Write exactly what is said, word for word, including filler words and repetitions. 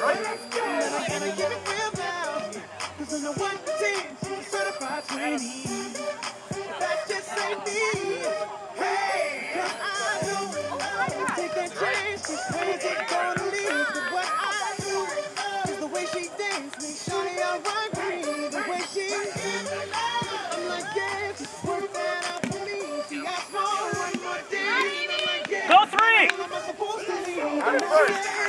I gotta give it real now. Cause in the one to ten, she's certified twenty. That just ain't me. Hey, cause I know I take that chance. She's crazy, gonna leave. But what I do is the way she dance makes Shawty alright with me. The way she I'm like, yeah, just work that out for me. She asked for one more day. I'm like, yeah, go three! how am I supposed to leave?